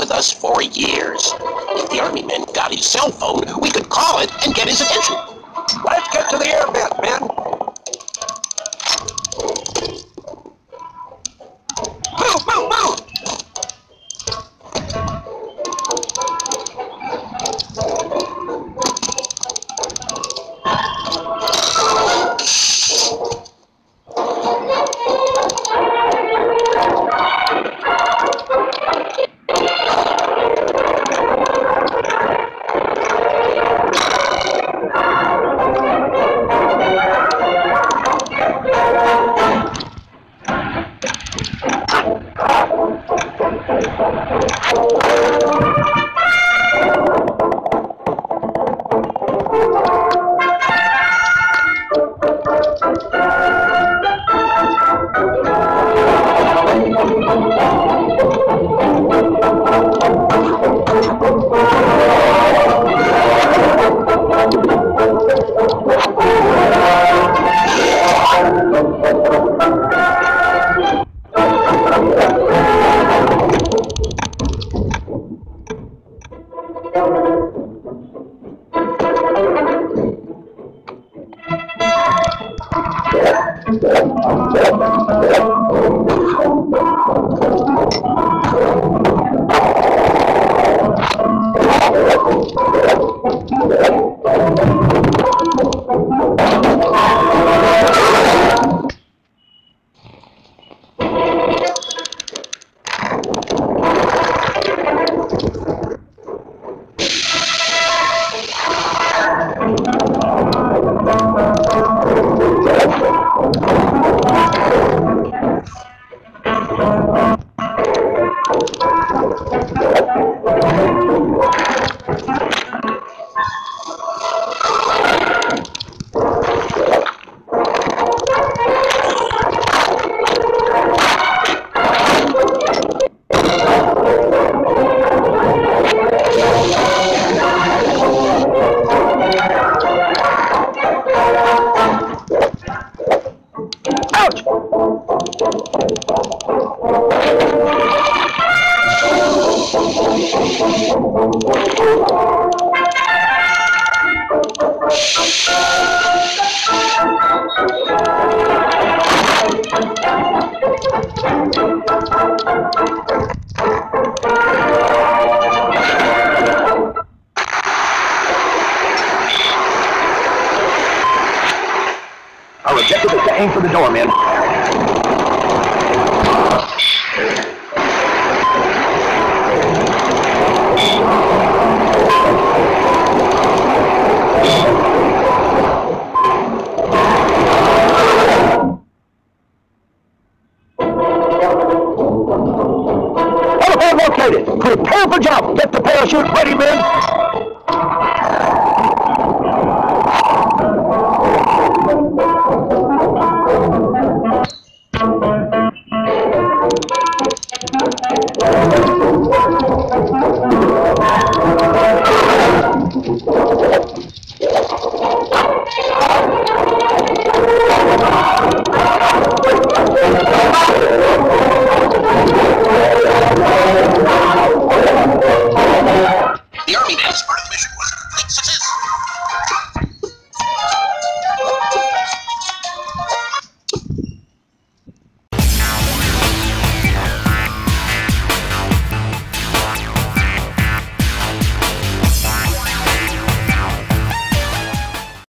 with us for years. If the Army man got his cell phone, we could call it and get his attention. Let's get to the air vent, men. Move, move, move! Our objective is to aim for the door, men. Helipad located. Prepare for jump. Get the parachute ready, men. The Army man is part of the mission.